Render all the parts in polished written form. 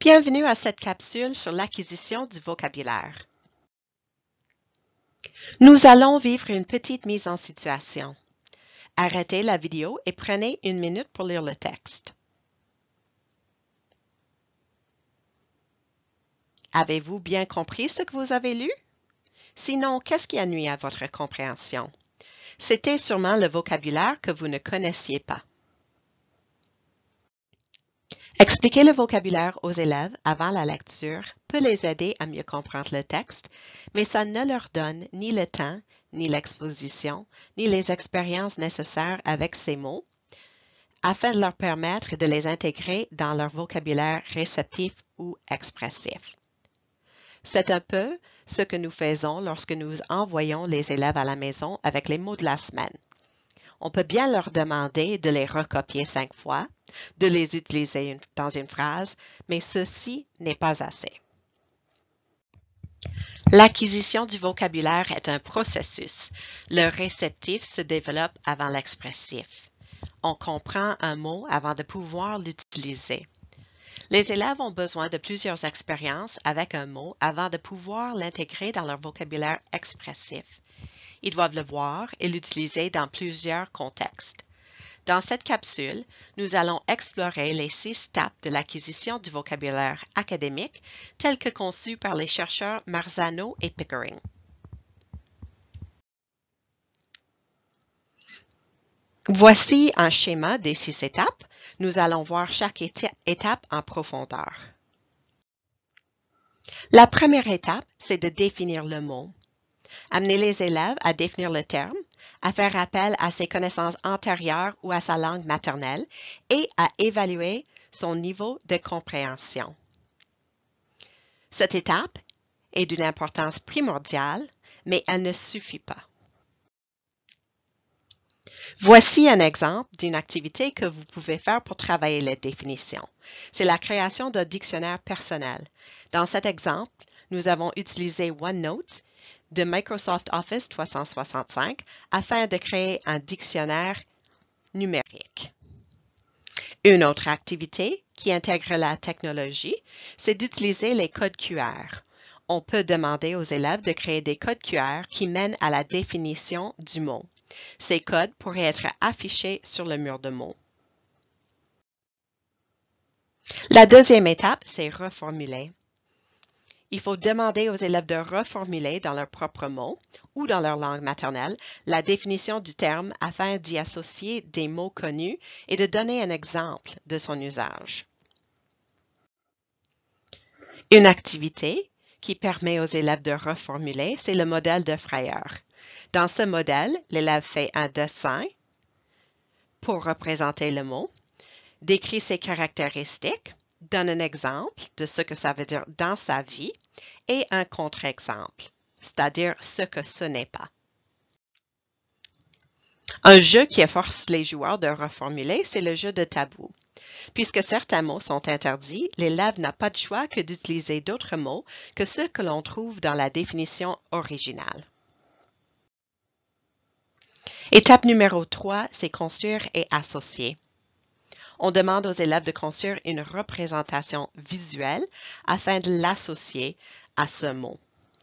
Bienvenue à cette capsule sur l'acquisition du vocabulaire. Nous allons vivre une petite mise en situation. Arrêtez la vidéo et prenez une minute pour lire le texte. Avez-vous bien compris ce que vous avez lu? Sinon, qu'est-ce qui a nui à votre compréhension? C'était sûrement le vocabulaire que vous ne connaissiez pas. Expliquer le vocabulaire aux élèves avant la lecture peut les aider à mieux comprendre le texte, mais ça ne leur donne ni le temps, ni l'exposition, ni les expériences nécessaires avec ces mots, afin de leur permettre de les intégrer dans leur vocabulaire réceptif ou expressif. C'est un peu ce que nous faisons lorsque nous envoyons les élèves à la maison avec les mots de la semaine. On peut bien leur demander de les recopier 5 fois, de les utiliser dans une phrase, mais ceci n'est pas assez. L'acquisition du vocabulaire est un processus. Le réceptif se développe avant l'expressif. On comprend un mot avant de pouvoir l'utiliser. Les élèves ont besoin de plusieurs expériences avec un mot avant de pouvoir l'intégrer dans leur vocabulaire expressif. Ils doivent le voir et l'utiliser dans plusieurs contextes. Dans cette capsule, nous allons explorer les 6 étapes de l'acquisition du vocabulaire académique telles que conçues par les chercheurs Marzano et Pickering. Voici un schéma des 6 étapes. Nous allons voir chaque étape en profondeur. La première étape, c'est de définir le mot. Amener les élèves à définir le terme, à faire appel à ses connaissances antérieures ou à sa langue maternelle et à évaluer son niveau de compréhension. Cette étape est d'une importance primordiale, mais elle ne suffit pas. Voici un exemple d'une activité que vous pouvez faire pour travailler les définitions. C'est la création d'un dictionnaire personnel. Dans cet exemple, nous avons utilisé OneNote de Microsoft Office 365 afin de créer un dictionnaire numérique. Une autre activité qui intègre la technologie, c'est d'utiliser les codes QR. On peut demander aux élèves de créer des codes QR qui mènent à la définition du mot. Ces codes pourraient être affichés sur le mur de mots. La deuxième étape, c'est reformuler. Il faut demander aux élèves de reformuler dans leurs propres mots ou dans leur langue maternelle la définition du terme afin d'y associer des mots connus et de donner un exemple de son usage. Une activité qui permet aux élèves de reformuler, c'est le modèle de Freyeur. Dans ce modèle, l'élève fait un dessin pour représenter le mot, décrit ses caractéristiques, donne un exemple de ce que ça veut dire dans sa vie et un contre-exemple, c'est-à-dire ce que ce n'est pas. Un jeu qui force les joueurs de reformuler, c'est le jeu de tabou. Puisque certains mots sont interdits, l'élève n'a pas de choix que d'utiliser d'autres mots que ceux que l'on trouve dans la définition originale. Étape numéro 3, c'est construire et associer. On demande aux élèves de construire une représentation visuelle afin de l'associer à ce mot.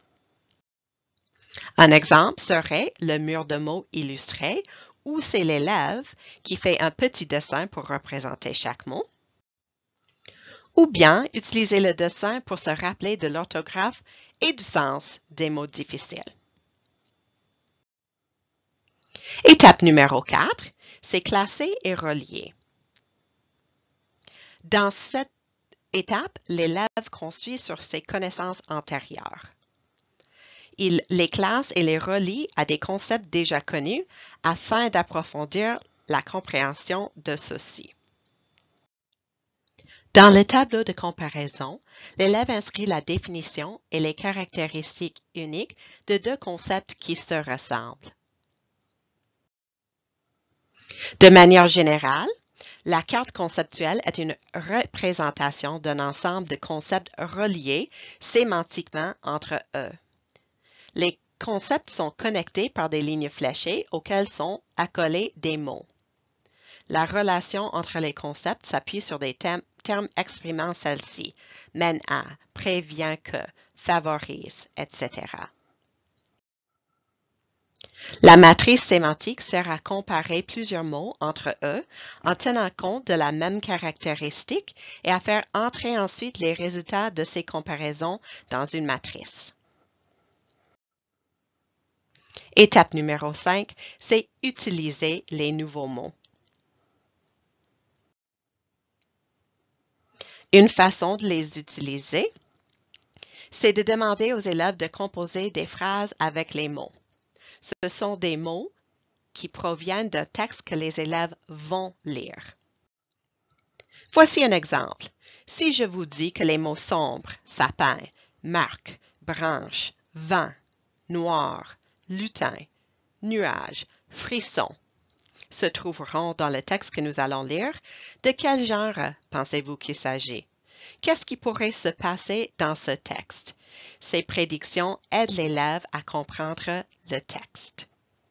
Un exemple serait le mur de mots illustré où c'est l'élève qui fait un petit dessin pour représenter chaque mot. Ou bien utiliser le dessin pour se rappeler de l'orthographe et du sens des mots difficiles. Étape numéro 4, c'est classer et relier. Dans cette étape, l'élève construit sur ses connaissances antérieures. Il les classe et les relie à des concepts déjà connus afin d'approfondir la compréhension de ceux-ci. Dans le tableau de comparaison, l'élève inscrit la définition et les caractéristiques uniques de 2 concepts qui se ressemblent. De manière générale, la carte conceptuelle est une représentation d'un ensemble de concepts reliés sémantiquement entre eux. Les concepts sont connectés par des lignes fléchées auxquelles sont accolés des mots. La relation entre les concepts s'appuie sur des thèmes termes exprimant celle-ci, mène à, prévient que, favorise, etc. La matrice sémantique sert à comparer plusieurs mots entre eux en tenant compte de la même caractéristique et à faire entrer ensuite les résultats de ces comparaisons dans une matrice. Étape numéro 5, c'est utiliser les nouveaux mots. Une façon de les utiliser, c'est de demander aux élèves de composer des phrases avec les mots. Ce sont des mots qui proviennent d'un texte que les élèves vont lire. Voici un exemple. Si je vous dis que les mots sombre, sapin, marque, branche, vent, noir, lutin, nuage, frisson se trouveront dans le texte que nous allons lire, de quel genre pensez-vous qu'il s'agit? Qu'est-ce qui pourrait se passer dans ce texte? Ces prédictions aident l'élève à comprendre le texte.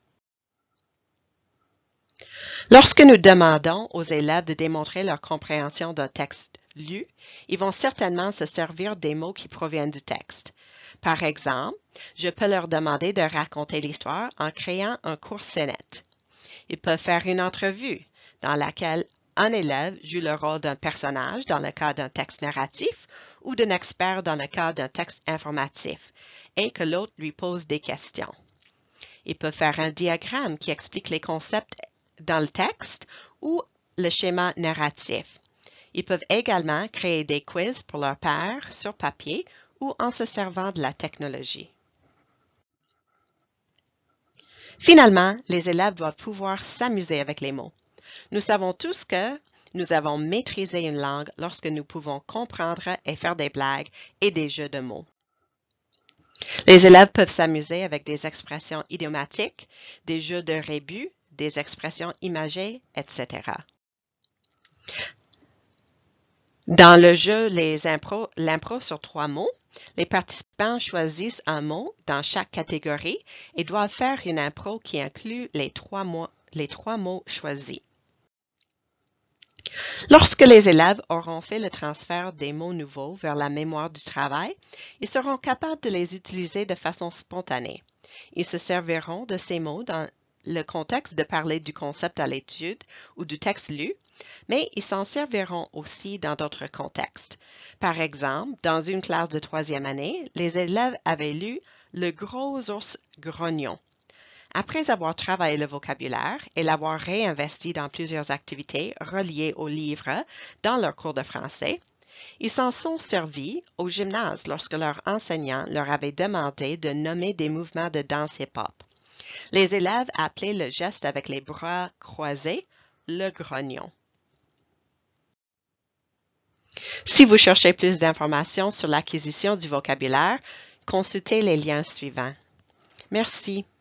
Lorsque nous demandons aux élèves de démontrer leur compréhension d'un texte lu, ils vont certainement se servir des mots qui proviennent du texte. Par exemple, je peux leur demander de raconter l'histoire en créant un court scénette. Ils peuvent faire une entrevue dans laquelle un élève joue le rôle d'un personnage dans le cas d'un texte narratif ou d'un expert dans le cas d'un texte informatif et que l'autre lui pose des questions. Ils peuvent faire un diagramme qui explique les concepts dans le texte ou le schéma narratif. Ils peuvent également créer des quiz pour leur pairs sur papier ou en se servant de la technologie. Finalement, les élèves doivent pouvoir s'amuser avec les mots. Nous savons tous que nous avons maîtrisé une langue lorsque nous pouvons comprendre et faire des blagues et des jeux de mots. Les élèves peuvent s'amuser avec des expressions idiomatiques, des jeux de rébus, des expressions imagées, etc. Dans le jeu l'impro sur 3 mots, les participants choisissent un mot dans chaque catégorie et doivent faire une impro qui inclut les trois mots choisis. Lorsque les élèves auront fait le transfert des mots nouveaux vers la mémoire du travail, ils seront capables de les utiliser de façon spontanée. Ils se serviront de ces mots dans le contexte de parler du concept à l'étude ou du texte lu, mais ils s'en serviront aussi dans d'autres contextes. Par exemple, dans une classe de 3e année, les élèves avaient lu « Le gros ours grognon ». Après avoir travaillé le vocabulaire et l'avoir réinvesti dans plusieurs activités reliées au livre dans leur cours de français, ils s'en sont servis au gymnase lorsque leur enseignant leur avait demandé de nommer des mouvements de danse hip-hop. Les élèves appelaient le geste avec les bras croisés le grognon. Si vous cherchez plus d'informations sur l'acquisition du vocabulaire, consultez les liens suivants. Merci.